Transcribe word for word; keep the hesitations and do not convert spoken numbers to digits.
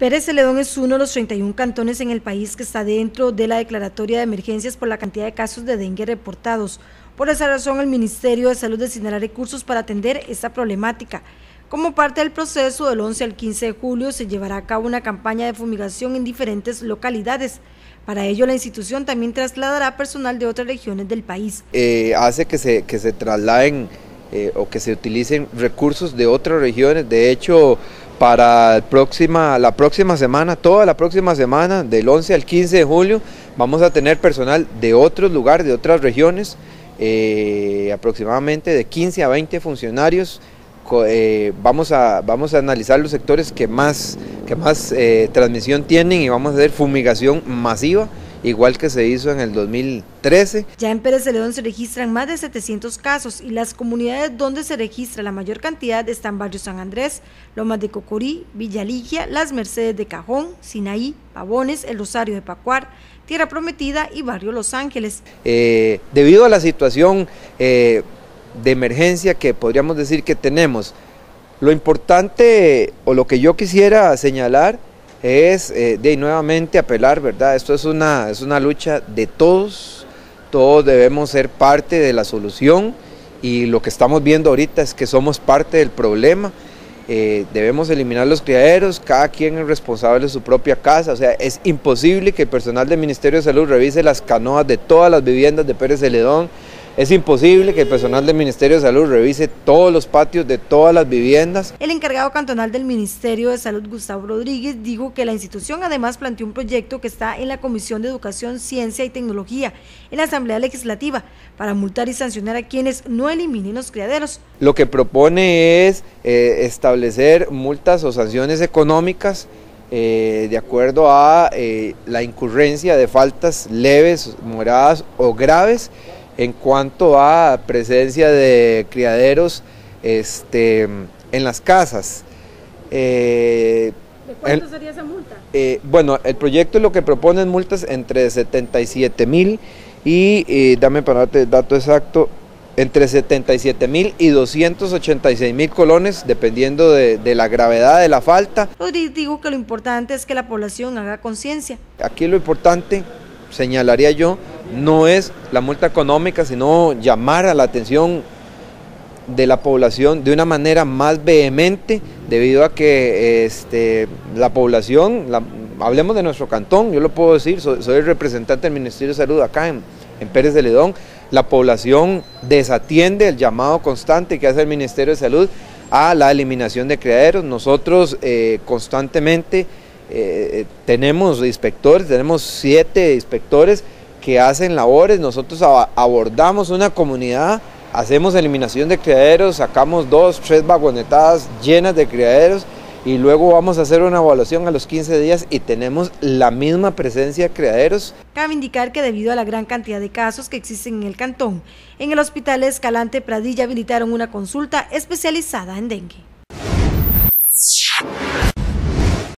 Pérez Celedón es uno de los treinta y uno cantones en el país que está dentro de la declaratoria de emergencias por la cantidad de casos de dengue reportados. Por esa razón, el Ministerio de Salud destinará recursos para atender esta problemática. Como parte del proceso, del once al quince de julio se llevará a cabo una campaña de fumigación en diferentes localidades. Para ello, la institución también trasladará personal de otras regiones del país. Eh, hace que se, que se trasladen eh, o que se utilicen recursos de otras regiones. De hecho, para el próxima, la próxima semana, toda la próxima semana, del once al quince de julio, vamos a tener personal de otros lugares, de otras regiones, eh, aproximadamente de quince a veinte funcionarios. Eh, vamos, a, vamos a analizar los sectores que más, que más eh, transmisión tienen y vamos a hacer fumigación masiva, igual que se hizo en el dos mil trece. Ya en Pérez Celedón se registran más de setecientos casos y las comunidades donde se registra la mayor cantidad están Barrio San Andrés, Lomas de Cocorí, Villa Ligia, Las Mercedes de Cajón, Sinaí, Pavones, El Rosario de Pacuar, Tierra Prometida y Barrio Los Ángeles. Eh, debido a la situación eh, de emergencia que podríamos decir que tenemos, lo importante o lo que yo quisiera señalar es eh, de nuevamente apelar, ¿verdad? Esto es una, es una lucha de todos, todos debemos ser parte de la solución y lo que estamos viendo ahorita es que somos parte del problema. Eh, debemos eliminar los criaderos, cada quien es responsable de su propia casa, o sea, es imposible que el personal del Ministerio de Salud revise las canoas de todas las viviendas de Pérez Celedón. Es imposible que el personal del Ministerio de Salud revise todos los patios de todas las viviendas. El encargado cantonal del Ministerio de Salud, Gustavo Rodríguez, dijo que la institución además planteó un proyecto que está en la Comisión de Educación, Ciencia y Tecnología en la Asamblea Legislativa para multar y sancionar a quienes no eliminen los criaderos. Lo que propone es eh, establecer multas o sanciones económicas eh, de acuerdo a eh, la incurrencia de faltas leves, moderadas o graves en cuanto a presencia de criaderos este, en las casas. Eh, ¿De cuánto el, sería esa multa? Eh, bueno, el proyecto lo que propone es multas entre setenta y siete mil y, y dame para darte el dato exacto, entre setenta y siete mil y doscientos ochenta y seis mil colones, dependiendo de, de la gravedad de la falta. Rodríguez dijo que lo importante es que la población haga conciencia. Aquí lo importante, señalaría yo, no es la multa económica, sino llamar a la atención de la población de una manera más vehemente, debido a que este, la población, la, hablemos de nuestro cantón, yo lo puedo decir, soy, soy el representante del Ministerio de Salud acá en, en Pérez Celedón, la población desatiende el llamado constante que hace el Ministerio de Salud a la eliminación de criaderos. Nosotros eh, constantemente eh, tenemos inspectores, tenemos siete inspectores que hacen labores, nosotros abordamos una comunidad, hacemos eliminación de criaderos, sacamos dos, tres vagonetadas llenas de criaderos y luego vamos a hacer una evaluación a los quince días y tenemos la misma presencia de criaderos. Cabe indicar que debido a la gran cantidad de casos que existen en el cantón, en el Hospital Escalante Pradilla habilitaron una consulta especializada en dengue.